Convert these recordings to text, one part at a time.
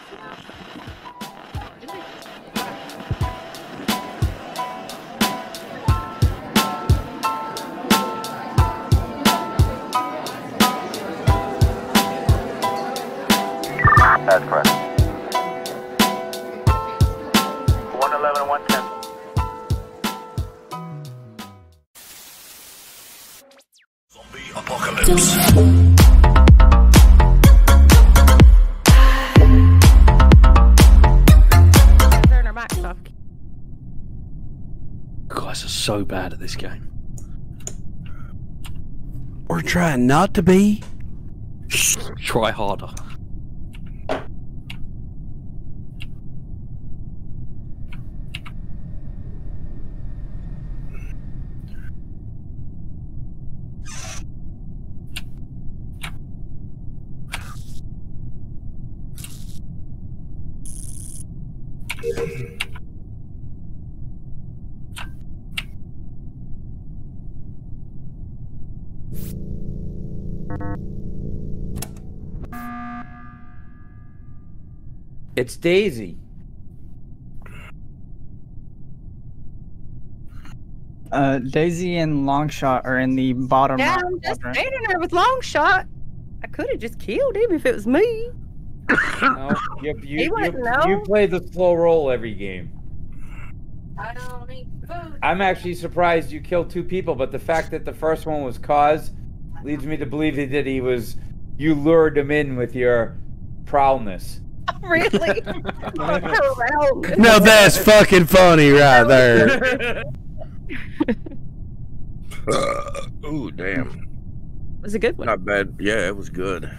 That's correct. 111 and 110. Zombie apocalypse. Turn our mics off. Guys are so bad at this game. We're trying not to be. Try harder. It's Daisy. Daisy and Longshot are in the bottom Yeah, right I'm just quadrant. standing there with Longshot. I could have just killed him if it was me. No, He wouldn't know. you play the slow roll every game. I don't eat food. I'm actually surprised you killed 2 people, but the fact that the first one was Cuz leads me to believe that you lured him in with your prowess. Really? No, that's fucking funny right there. Ooh, damn. It was a good one. Not bad. Yeah, it was good.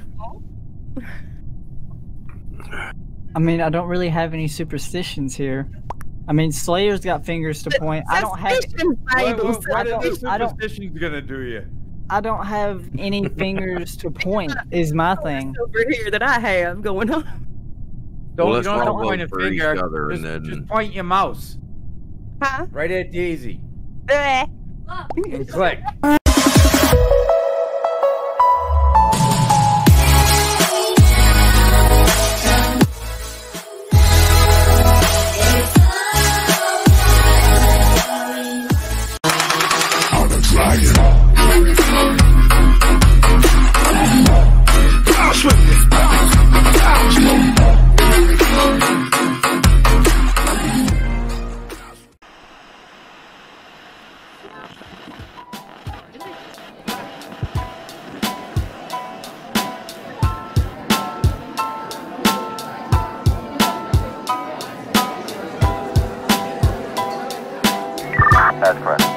I mean, I don't really have any superstitions here. I mean, Slayer's got fingers to point. I don't have. What are the I don't- superstitions gonna do you? I don't have any fingers to point. Is my thing. Over here that I have going on. Don't, let's you don't have to roll point a for each finger. other Just, and then- just point your mouse Huh? right at Daisy Eh. and click. That's correct.